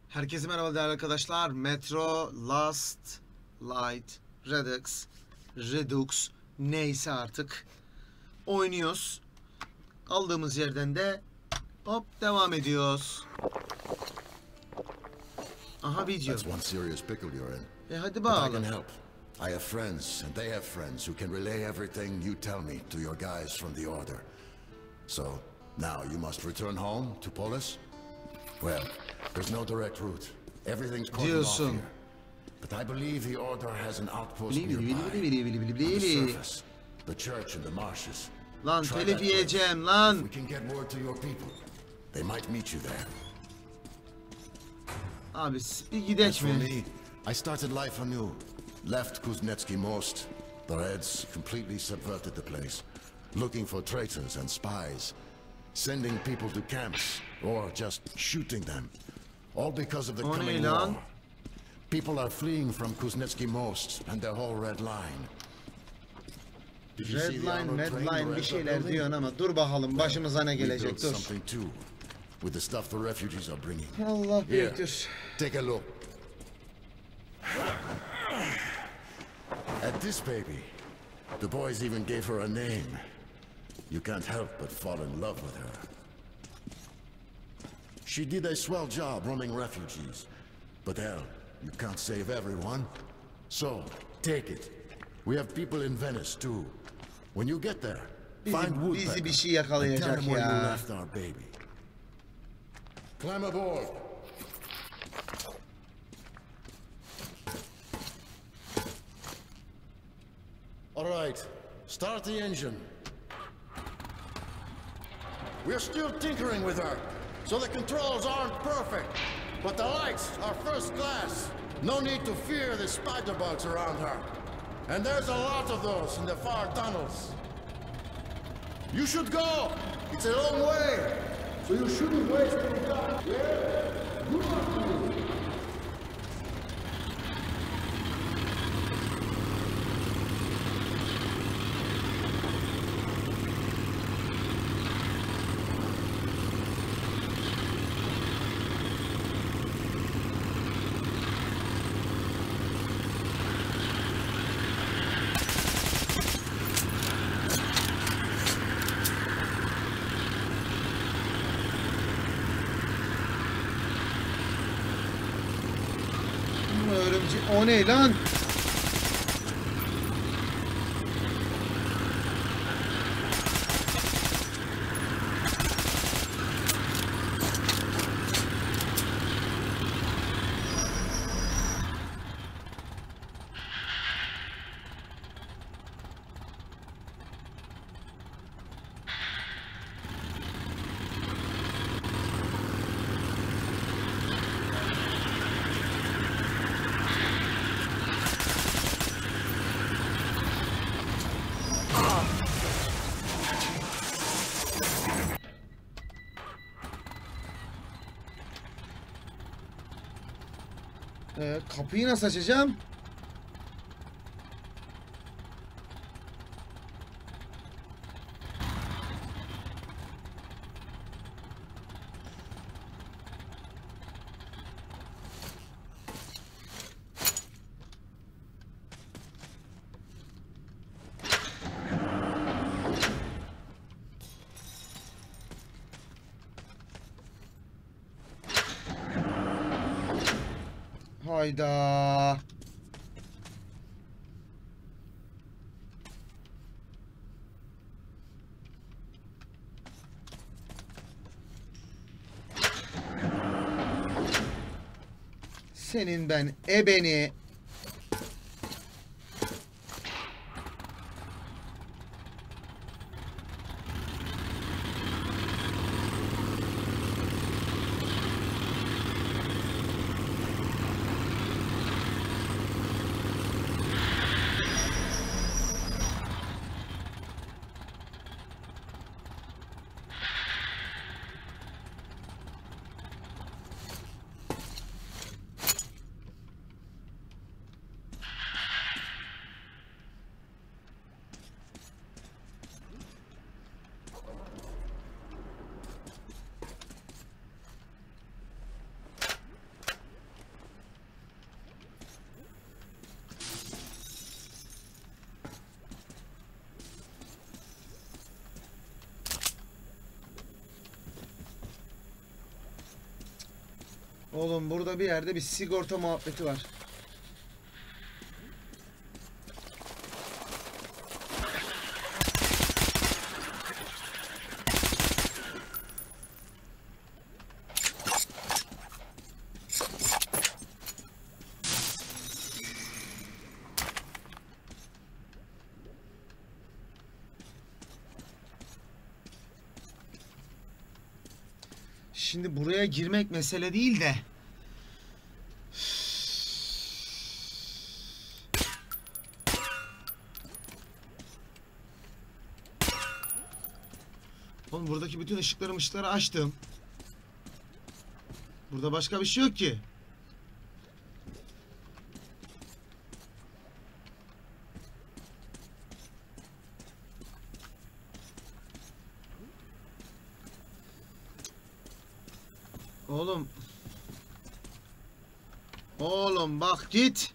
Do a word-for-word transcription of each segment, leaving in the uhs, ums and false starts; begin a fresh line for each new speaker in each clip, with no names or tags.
Herkese merhaba değerli arkadaşlar. Metro Last Light Redux Redux neyse artık oynuyoruz. Aldığımız yerden de hop devam ediyoruz. Aha video.
That's one serious pickle you're in.
E hadi
But I can
bakalım.
help. I have friends and they have friends who can relay everything you tell me to your guys from the Order. So, now you must return home to Polis? Well, there's no direct route. Everything's cordoned off
Diyorsun.
here. But I believe the Order has an outpost
Bili bili bili
nearby.
bili bili bili
On the
bili.
surface, the church and the marshes.
Lan
Try
telif
that place.
yiyeceğim
If
lan.
we can get word to your people, they might meet you there.
Abi bir
As
gidek
for
mi?
me, I started life anew. Left Kuznetsky Most. The Reds completely subverted the place. Looking for traitors and spies. Sending people to camps, or just shooting them. All because of the
O ne
coming
lan?
war. People are fleeing from Kuznetsky Most and their whole Red Line. Did you see
Red
the
line,
armored
red
train the
line bir
Reds are
şeyler
building?
diyorsun ama dur bakalım başımıza ne
We
gelecek
built
dur.
something too, with the stuff the refugees are bringing.
Allah
Here,
büyüktür.
take a look. At this baby, the boys even gave her a name. You can't help but fall in love with her. She did a swell job running refugees. But hell, you can't save everyone. So, take it. We have people in Venice too. When you get there,
Bizi,
find Woodpecker
bizi bir şey
and tell
yakalayacak
him where you
ya.
left our baby. Climb aboard. All right, start the engine. We're still tinkering with her, so the controls aren't perfect. But the lights are first class. No need to fear the spider bugs around her. And there's a lot of those in the far tunnels. You should go. It's a long way. So you shouldn't waste any time. Yeah? Good luck to you.
Örümcek. O ne lan? Ee, kapıyı nasıl açacağım? Hayda. Senin ben ebeni. Oğlum burada bir yerde bir sigorta muhabbeti var. Şimdi buraya girmek mesele değil de. Oğlum buradaki bütün ışıkları ışıkları açtım. Burada başka bir şey yok ki. Oğlum. Oğlum bak git.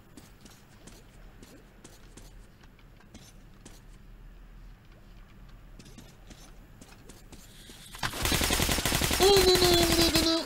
Oğlum.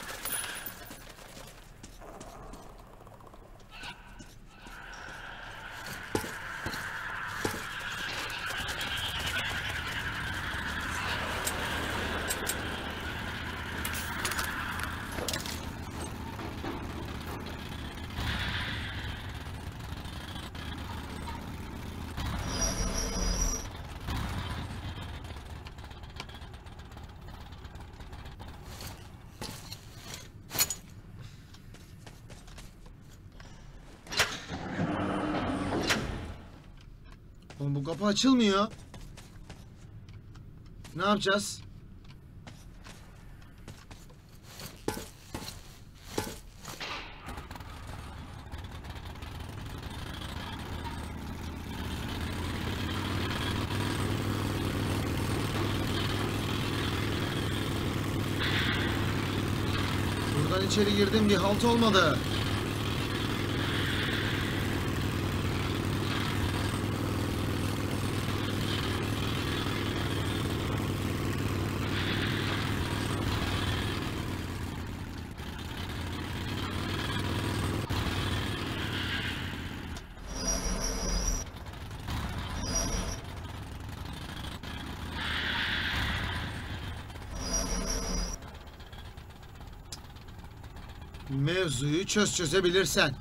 Oğlum bu kapı açılmıyor. Ne yapacağız? Buradan içeri girdim, bir halt olmadı. Mevzuyu çöz çözebilirsen.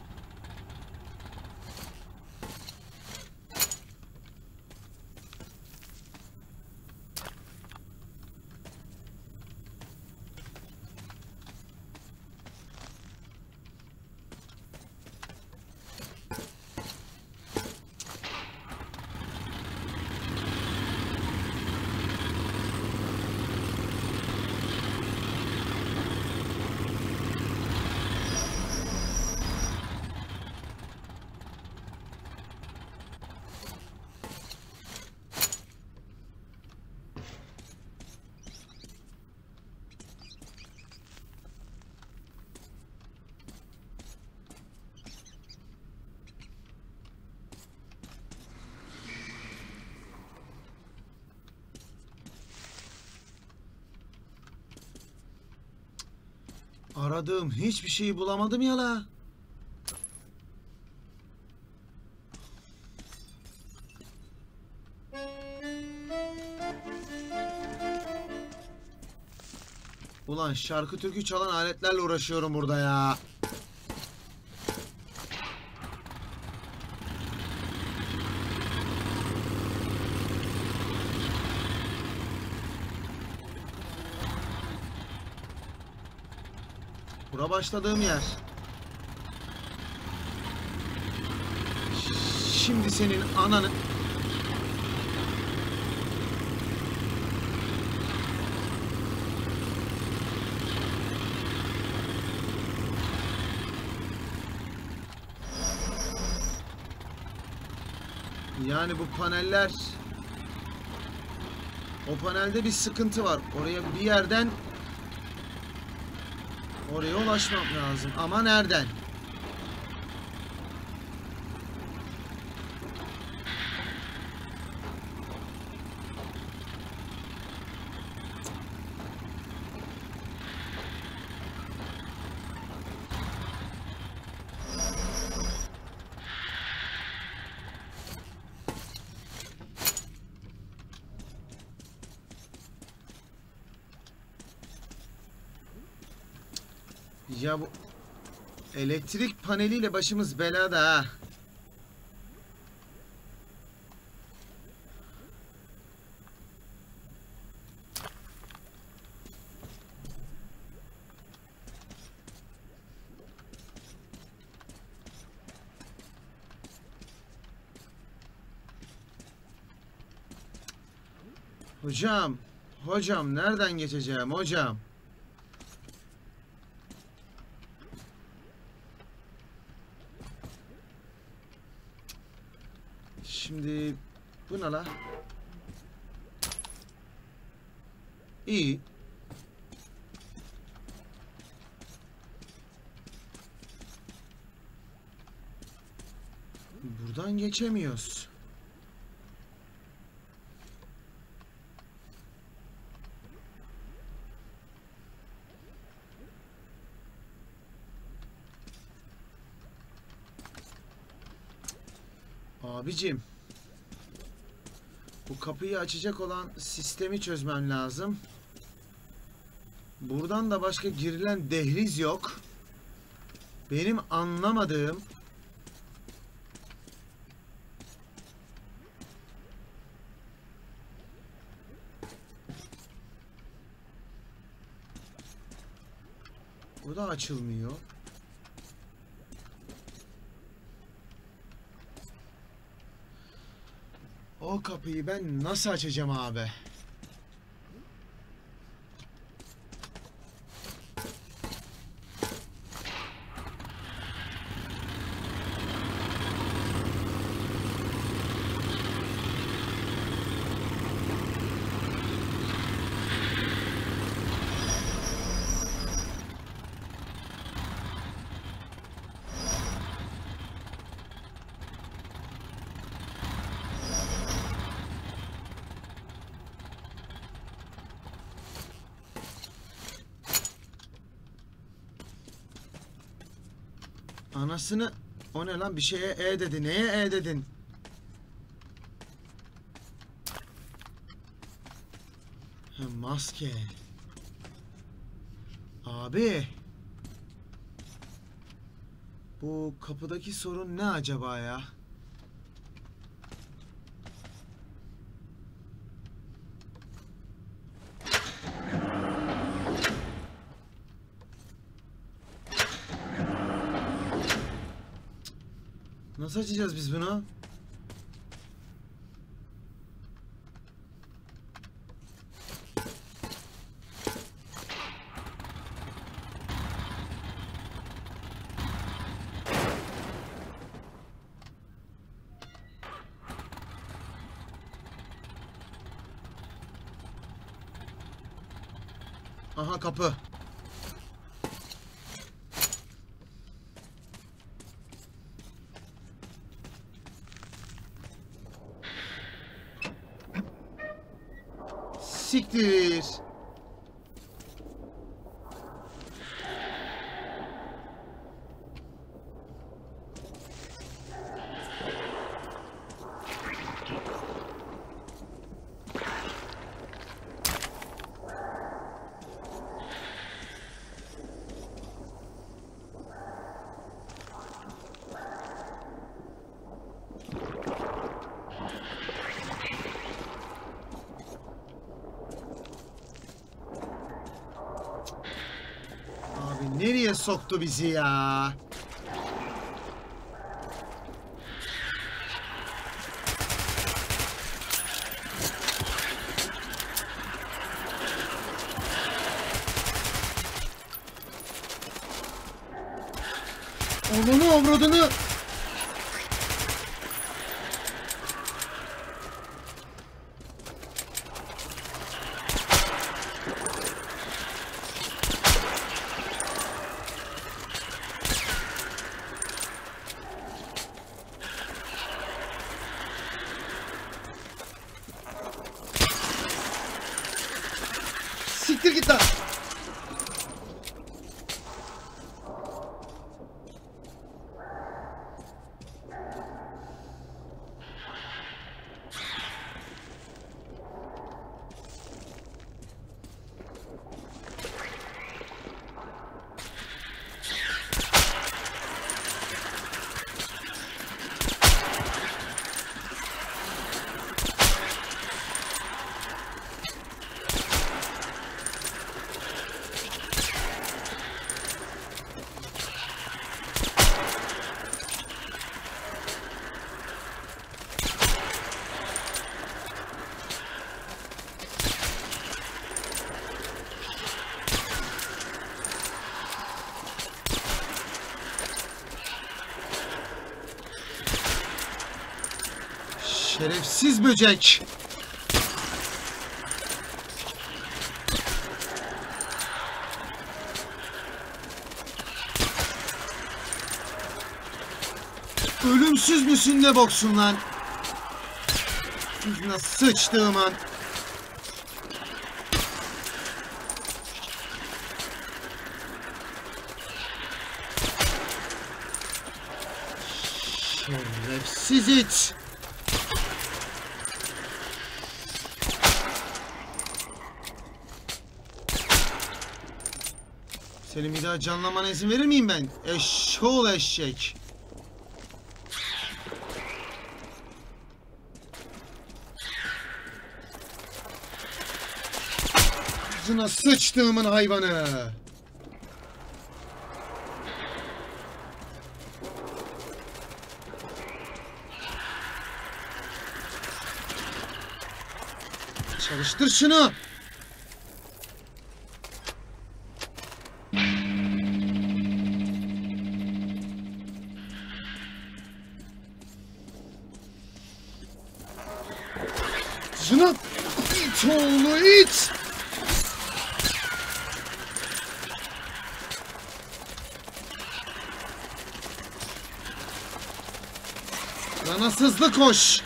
Aradığım hiçbir şeyi bulamadım ya la. Ulan şarkı türkü çalan aletlerle uğraşıyorum burada ya. Bura başladığım yer. Şimdi senin ananı... Yani bu paneller... O panelde bir sıkıntı var. Oraya bir yerden... Oraya ulaşmam lazım. Ama nereden? Ya bu elektrik paneliyle başımız belada ha. Hocam, hocam nereden geçeceğim hocam? Şimdi bu ne la? İyi. Buradan geçemiyoruz. Abicim, bu kapıyı açacak olan sistemi çözmem lazım. Buradan da başka girilen dehliz yok. Benim anlamadığım bu da açılmıyor. O kapıyı ben nasıl açacağım abi? Anasını, o ne lan, bir şeye e dedi. Neye e dedin? Ha, maske. Abi. Bu kapıdaki sorun ne acaba ya? Nasıl açacağız biz bunu? Aha, kapı. Siktir. Nereye soktu bizi ya? Onunu avradını. Siktir git lan. Şerefsiz böcek. Ölümsüz müsün ne boksun lan? Yüzüne sıçtığım an. Şerefsiz it. Senin bir daha canlanmana izin verir miyim ben? Eşşoğlu eşek. Ağzına sıçtığımın hayvanı. Çalıştır şunu. Şuna it oğlu it. Bana hızlı koş.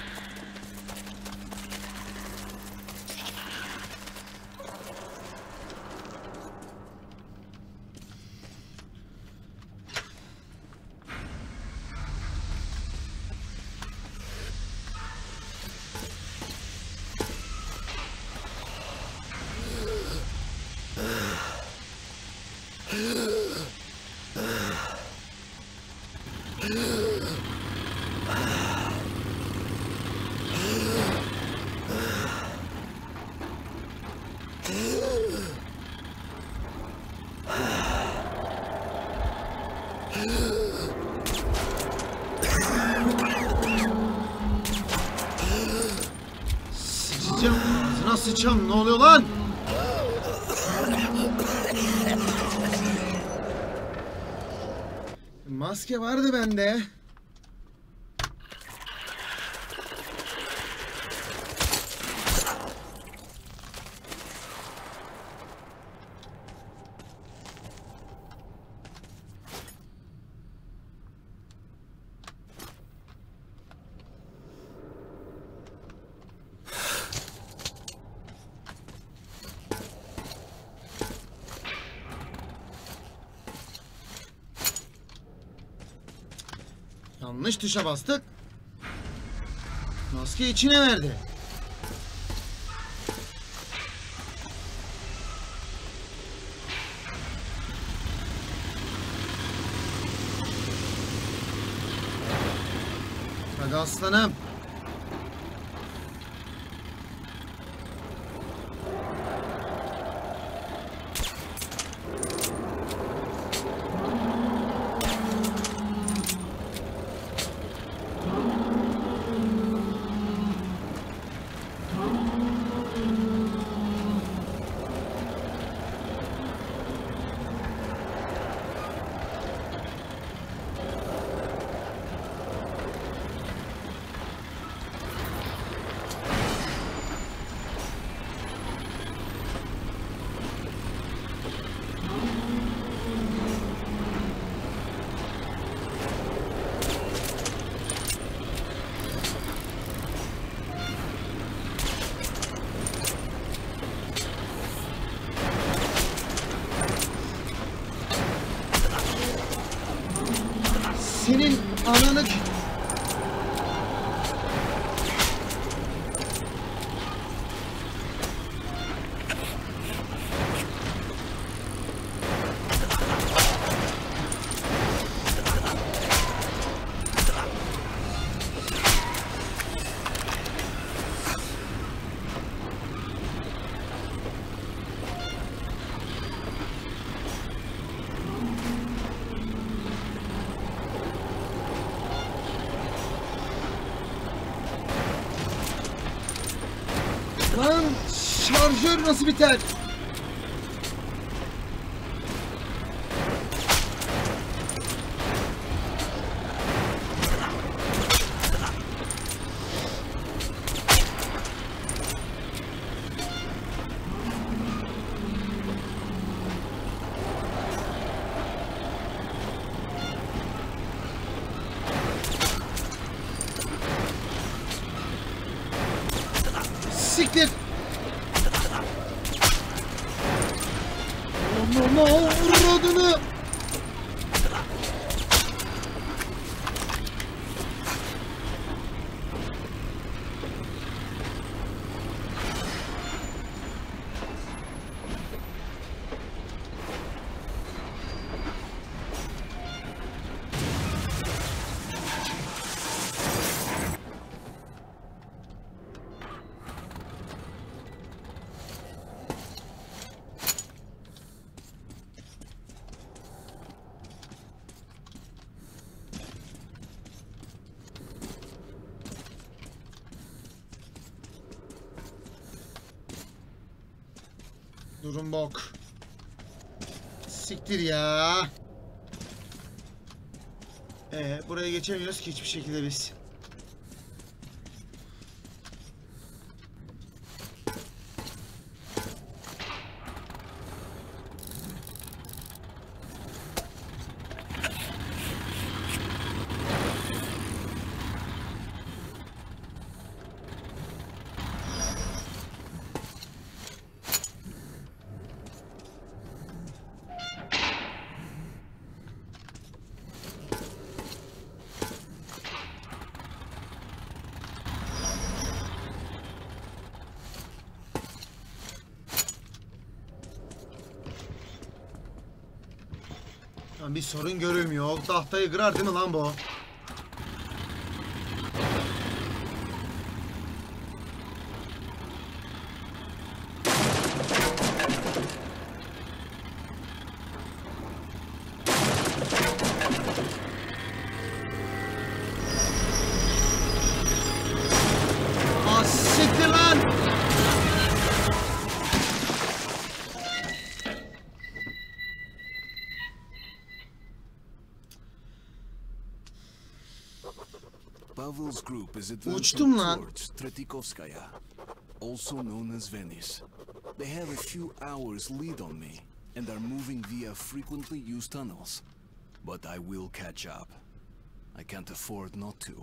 Sıçacağım, ağzına sıçacağım. Ne oluyor lan? Maske vardı bende. Yanlış tuşa bastık. Maske içine verdi. Hadi aslanım. Senin ananı... Lan şarjör nasıl biter? siktir. Allah avradını. Durum bok. Siktir ya. Ee, buraya geçemiyoruz ki hiçbir şekilde biz. Bir sorun görülmüyor. Tahtayı kırar değil mi lan bu? Ah siktir lan!
Pavel's group is advancing
Uçtum lan.
towards Tretikovskaya, also known as Venice. They have a few hours lead on me and are moving via frequently used tunnels. But I will catch up. I can't afford not to.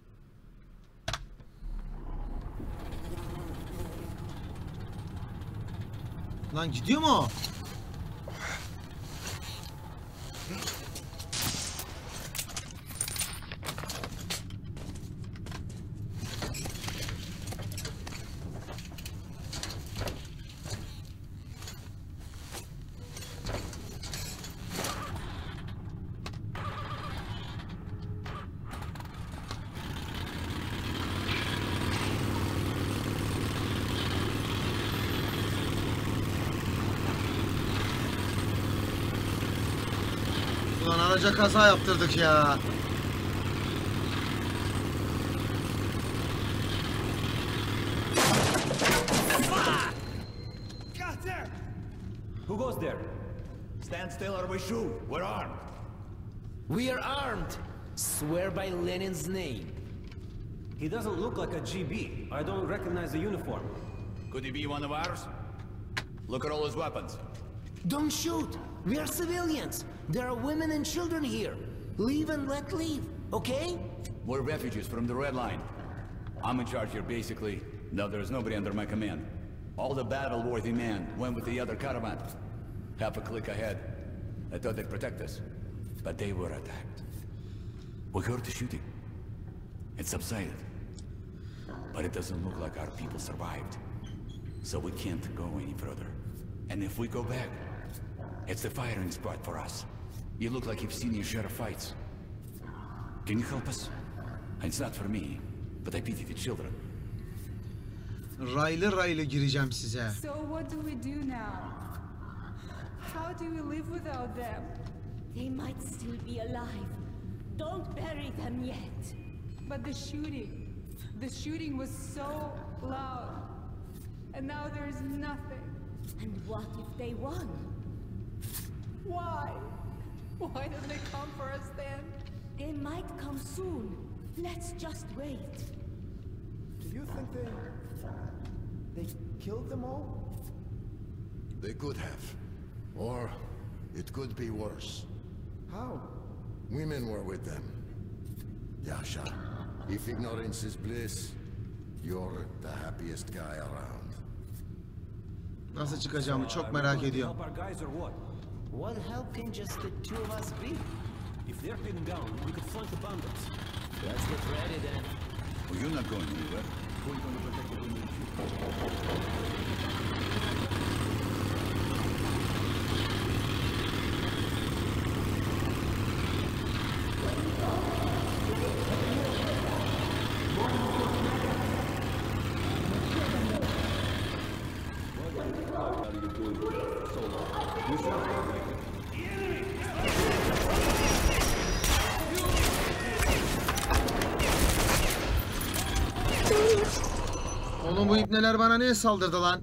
Lan gidiyor mu o? Ulan araca kaza yaptırdık ya.
Got there! Who goes there? Stand still or we shoot. We're armed.
We are armed. Swear by Lenin's name.
He doesn't look like a G B. I don't recognize the uniform.
Could he be one of ours? Look at all his weapons.
Don't shoot. We are civilians. There are women and children here. Leave and let leave, okay?
We're refugees from the Red Line. I'm in charge here, basically. Now there's nobody under my command. All the battle-worthy men went with the other caravan. Half a click ahead. I thought they'd protect us. But they were attacked. We heard the shooting. It subsided. But it doesn't look like our people survived. So we can't go any further. And if we go back, it's the firing spot for us. You look like you've seen your share of fights. Can you help us? It's not for me, but I pity the children.
Raylı raylı gireceğim size.
So what do we do now? How do we live without them?
They might still be alive. Don't bury them yet.
But the shooting, the shooting was so loud. And now there's nothing.
And what if they won?
Why? Why don't they come for us then?
They might come soon. Let's just wait.
Do you think they... they killed them all?
They could have. Or it could be worse.
How?
Women were with them. Yasha, if ignorance is bliss, You're the happiest guy around.
Nasıl çıkacağımı çok merak ediyorum.
Help our guys or what?
What help can just the two of us be?
If they're pinned down, we could flank the bandits.
Let's get ready then.
Well, you're not going anywhere. Who are you going to protect the women and children?
Oğlum bu ipneler bana niye saldırdı lan?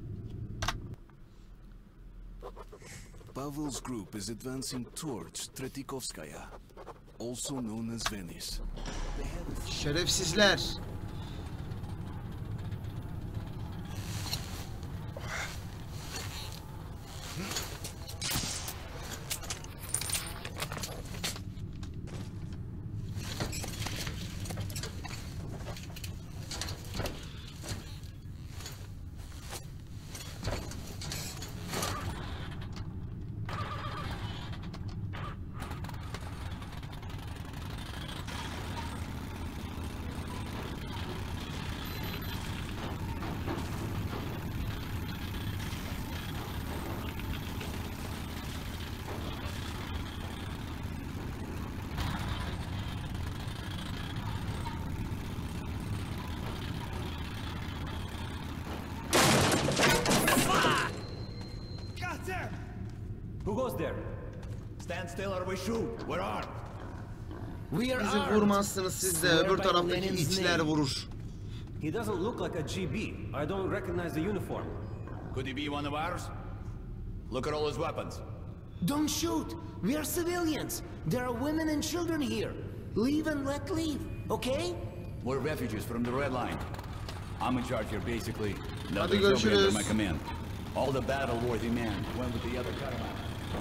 Pavel's group is advancing towards Tretikovskaya, also known as Venice. They have a
Şerefsizler.
Who goes there?
Stand still or we shoot. We're armed.
We are
Bizi
armed.
vurmazsınız, siz de
Swear
öbür
by
taraftaki
Lenin's
itler
name.
vurur.
He doesn't look like a G B. I don't recognize the uniform.
Could he be one of ours? Look at all his weapons.
Don't shoot. We are civilians. There are women and children here. Leave and let leave, okay?
We're refugees from the Red Line. I'm in charge here, basically. Now
Hadi
there's nobody under
görüşürüz.
my command. All the battle-worthy men went with the other caravan.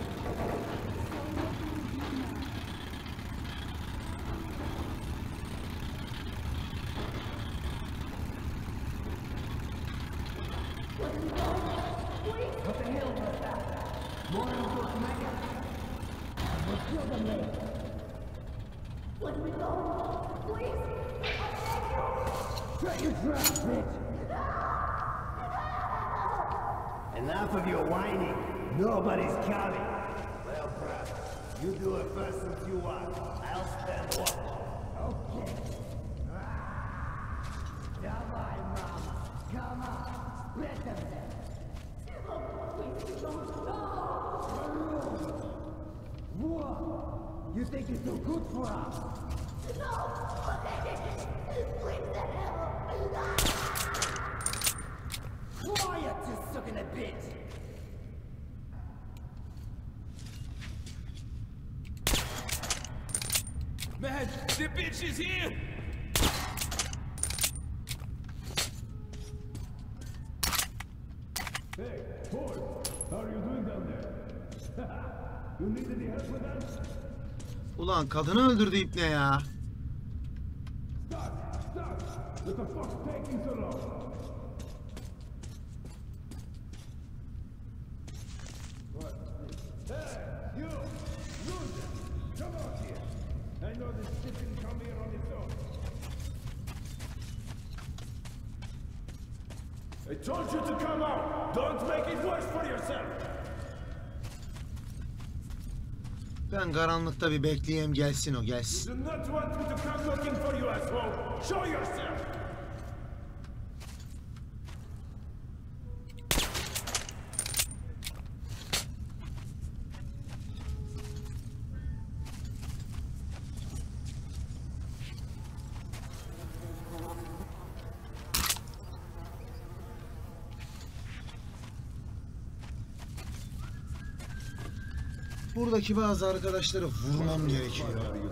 Enough of your whining. Nobody's counting. Well, brother, you do it first since you won. I'll stand watch. Okay. Come on, mama. Come on. Let them there. What? You think it's so good for us? Quiet, you sucking a bitch!
Man, the bitch is here!
Hey, boy, how are you doing down there? You need any help with that?
Ulan kadını öldürdü ipne ya.
Stop! Stop! What the fuck's taking so long? What? Hey, you! Loser! Come out here! I know this shit didn't come here on its own. I told you to come out! Don't make it worse for yourself!
Ben karanlıkta bir bekleyeyim, gelsin o, gelsin.
You do not want me to come looking for you, asshole! Show yourself!
Buradaki bazı arkadaşları vurmam gerekiyor.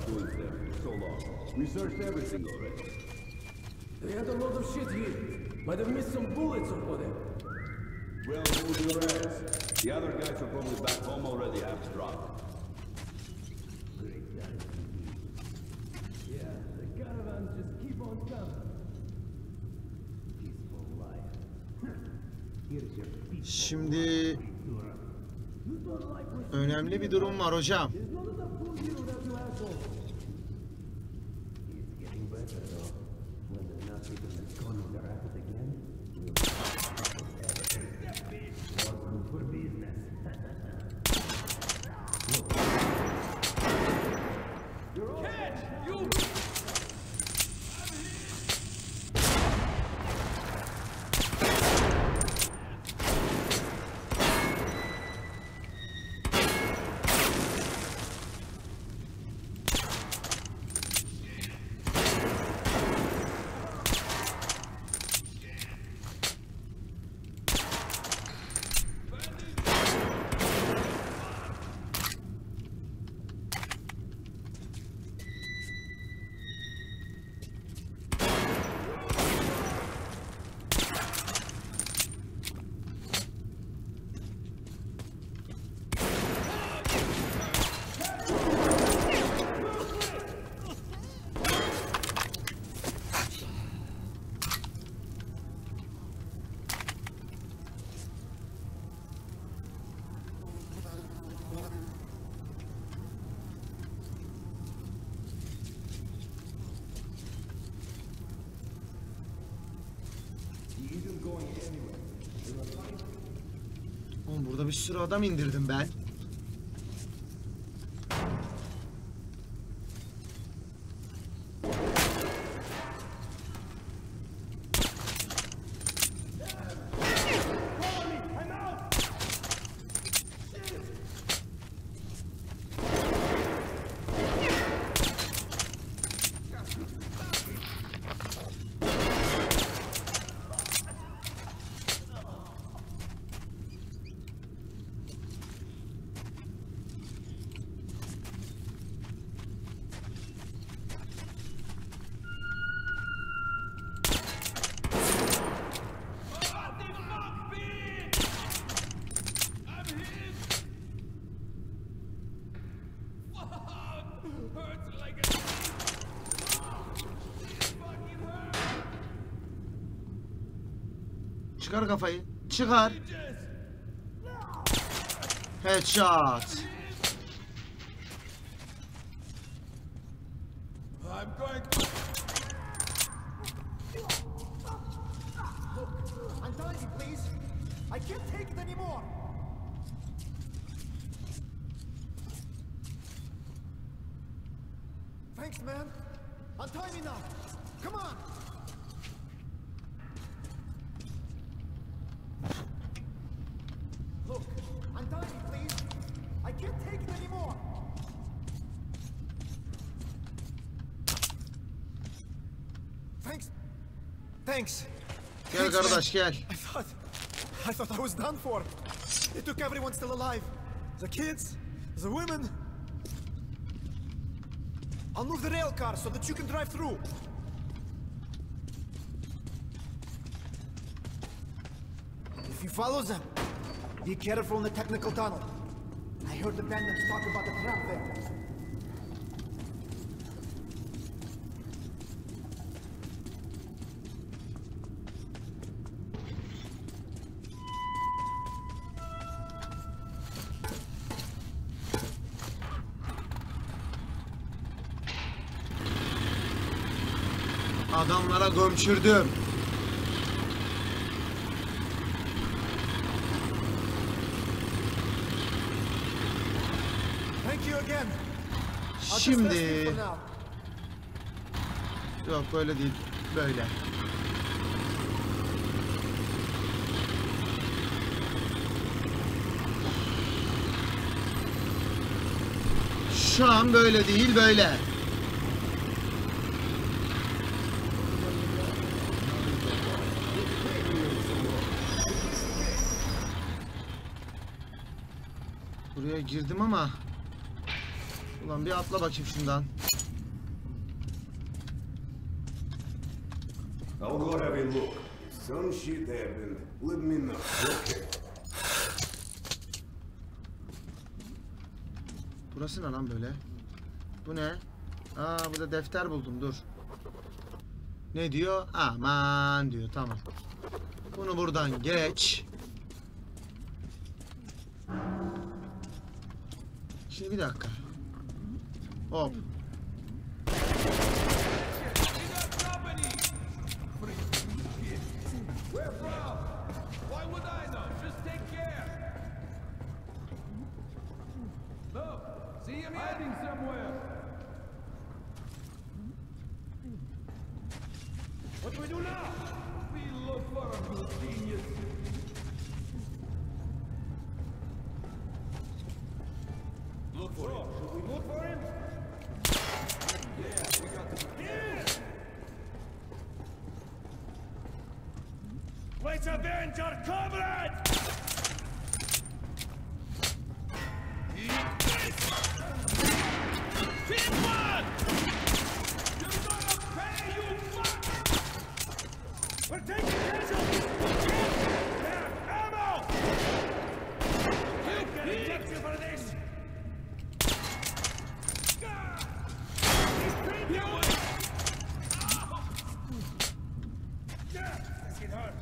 We searched everything already.
They had a lot of shit here. Might have missed some bullets or whatever.
Well, move your ass. The other guys are probably back home already half drunk.
Yeah, the caravans just keep on coming.
Şimdi önemli bir durum var hocam. Oğlum burada bir sürü adam indirdim ben. Çıkar kafayı. Çıkar. Headshot.
Untie me, please. I can't take it anymore. Thanks, man. Untie me now. Come on. Look, untie me, please. I can't take it anymore. Thanks. Thanks.
Gel kardeş gel.
I thought, I thought I was done for. They took everyone still alive. The kids, the women. I'll move the rail car so that you can drive through. If you follow them, be careful in the technical tunnel. I heard the bandits talk about the trap there.
Adamlara gömçürdüm.
Thank you again.
Şimdi yok böyle değil, böyle. Şu an böyle değil, böyle. Buraya girdim ama ulan bir atla bakayım şundan.
I'll go have a look. Some shit happened. Let me know. Okay.
Burası ne lan böyle? Bu ne? Aa, burada defter buldum, dur. Ne diyor? Aman diyor, tamam. Bunu buradan geç. Şimdi bir dakika. Hop.
What do we do now? We look for him, you genius.
Look for him.
Should we look for him?
Yeah, we got to.
Here! Let's avenge our comrade! Team one! You're gonna pay, you fuck! We're taking casualties! There! Ammo! I'm gonna get you for this! You! This hit hard.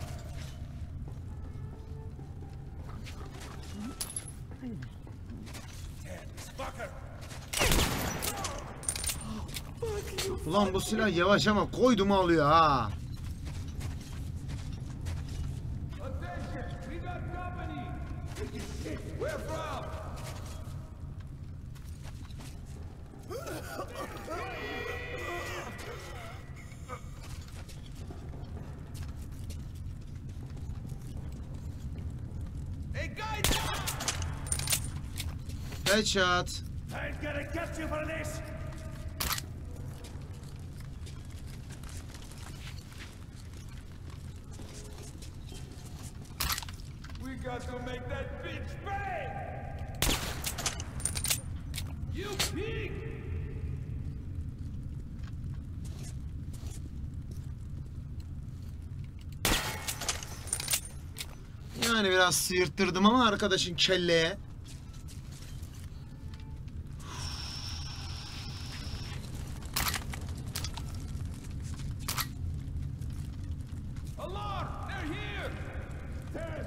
Fucker!
Ulan bu silah yavaş ama koydu mu alıyor ha.
Attention! We got company! Where from? Hey guys!
Headshot.
I'm gonna get you for this! We got to make that bitch pay! You pig!
Yani biraz sıyırttırdım ama arkadaşın kelleye.
Alarm! They're here! Ten!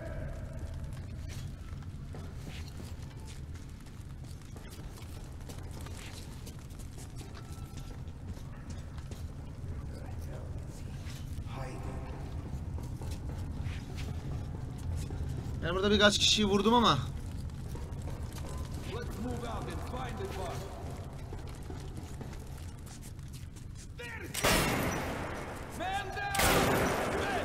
Ben burada birkaç kişiyi vurdum ama.
Let's move out and find the boss. Man down! Man!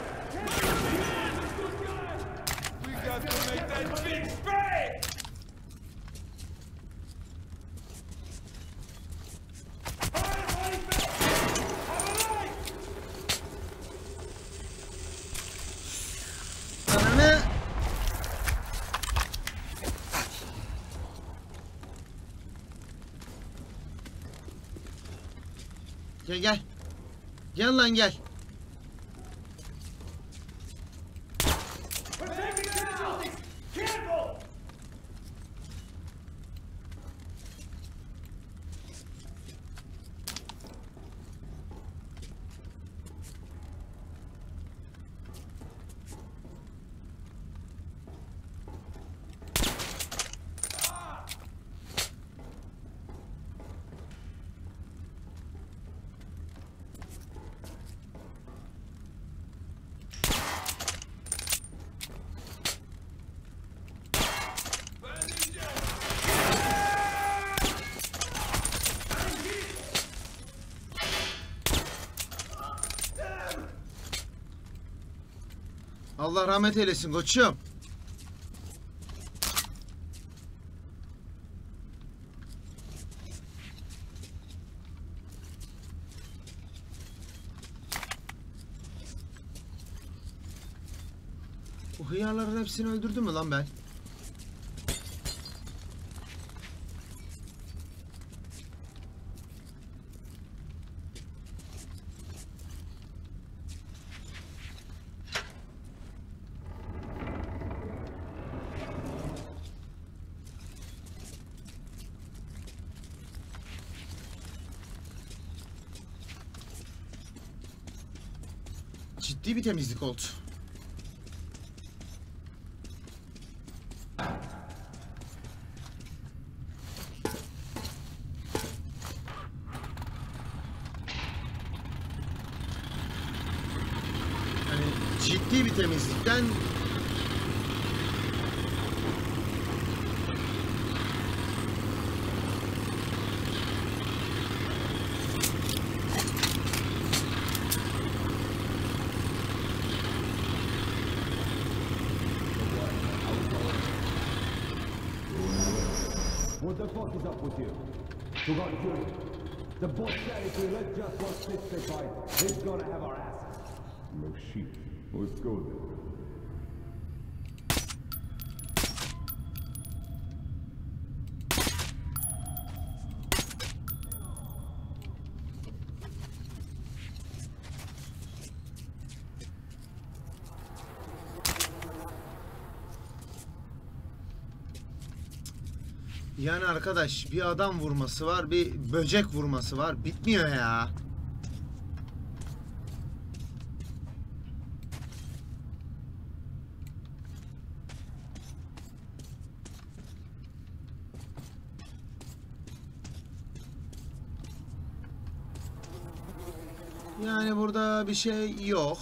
We got to make that bitch pay!
Ananı. Gel gel. Gel lan gel.
We're taking casualties! Careful!
Allah rahmet eylesin koçum. Bu hıyarların hepsini öldürdüm mü lan ben? Ciddi bir temizlik oldu. ciddi bir temizlikten
What the fuck is up with you? You got curious. The boss said if we let just one snitch stay fight, he's gonna have our asses.
No shit. Let's go then.
yani arkadaş bir adam vurması var, bir böcek vurması var. Bitmiyor ya. Yani burada bir şey yok.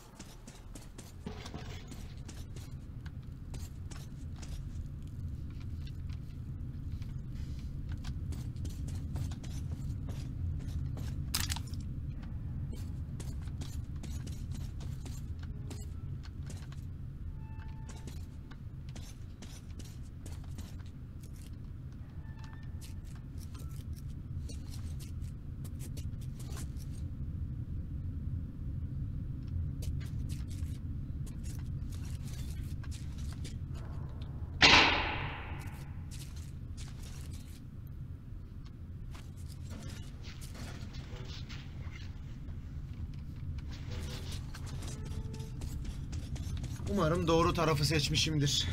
Umarım doğru tarafı seçmişimdir.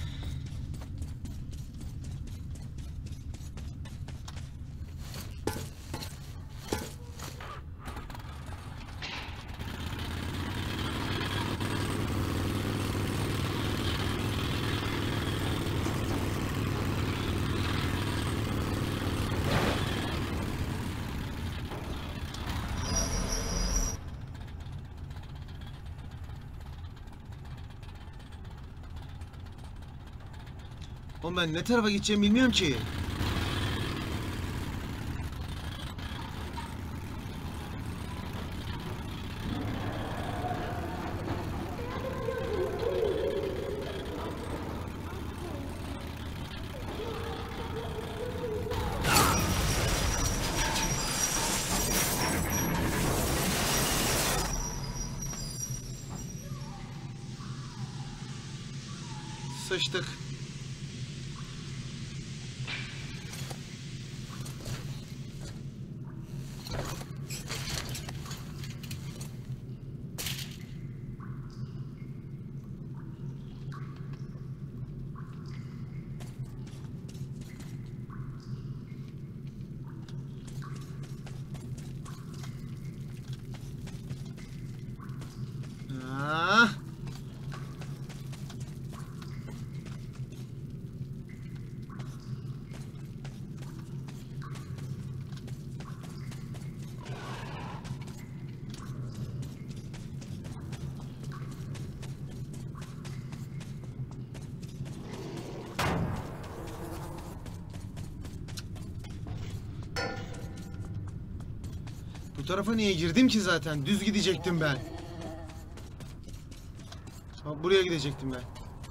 Oğlum ben ne tarafa gideceğimi bilmiyorum ki. Sıçtık. Ah. Bu tarafa niye girdim ki zaten? Düz gidecektim ben. Ha, buraya gidecektim ben.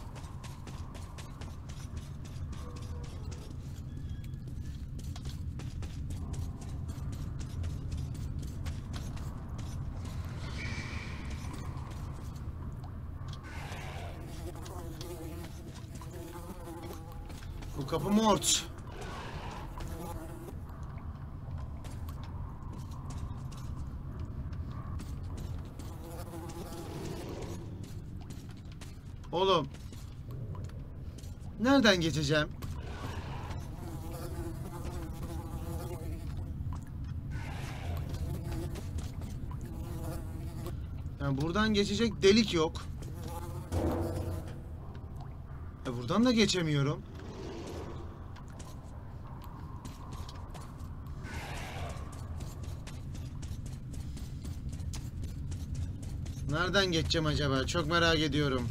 Bu kapı mort. Oğlum. Nereden geçeceğim? Yani buradan geçecek delik yok. E buradan da geçemiyorum. Nereden geçeceğim acaba? Çok merak ediyorum.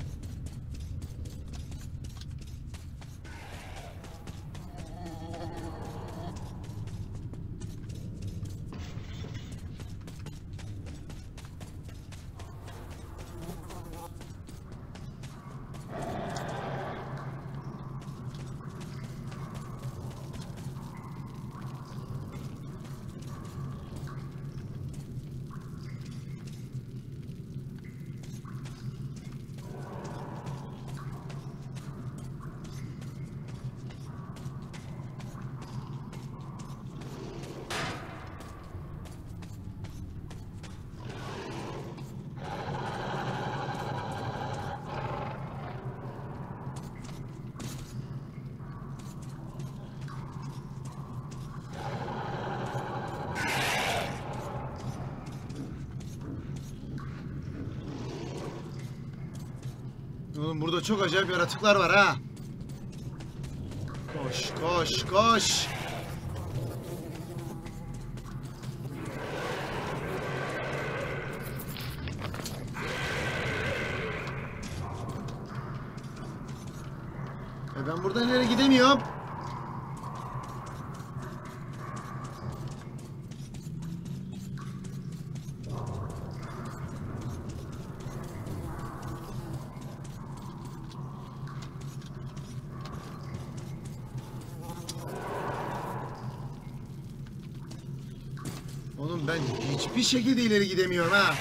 Oğlum burada çok acayip yaratıklar var ha. Koş koş koş. E ben buradan ileri gidemiyorum. Oğlum ben hiçbir şekilde ileri gidemiyorum ha.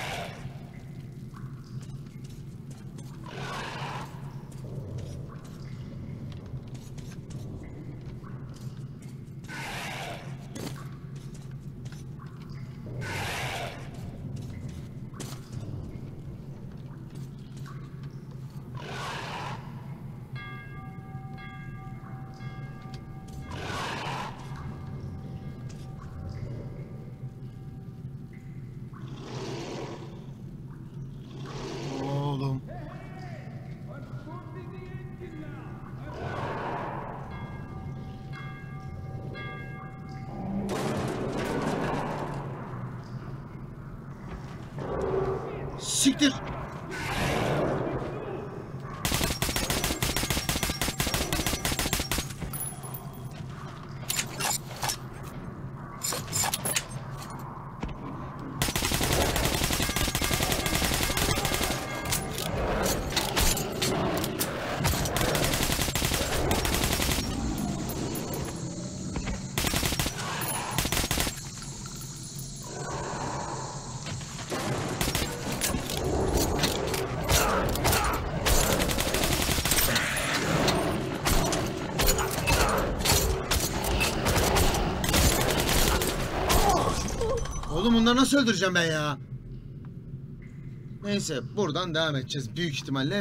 Siktir. Oğlum bunları nasıl öldüreceğim ben ya? Neyse buradan devam edeceğiz büyük ihtimalle.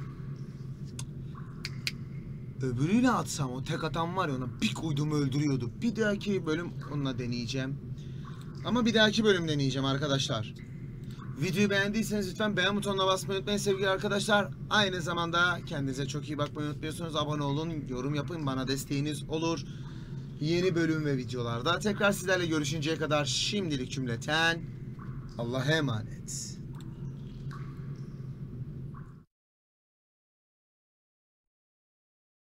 Öbürüyle atsam, o tek atan var ya, ona bir koyduğumu öldürüyordu. Bir dahaki bölüm onunla deneyeceğim. Ama bir dahaki bölüm deneyeceğim arkadaşlar. Videoyu beğendiyseniz lütfen beğen butonuna basmayı unutmayın sevgili arkadaşlar. Aynı zamanda kendinize çok iyi bakmayı unutmuyorsunuz. Abone olun, yorum yapın, bana desteğiniz olur. Yeni bölüm ve videolarda tekrar sizlerle görüşünceye kadar şimdilik cümleten Allah'a emanet.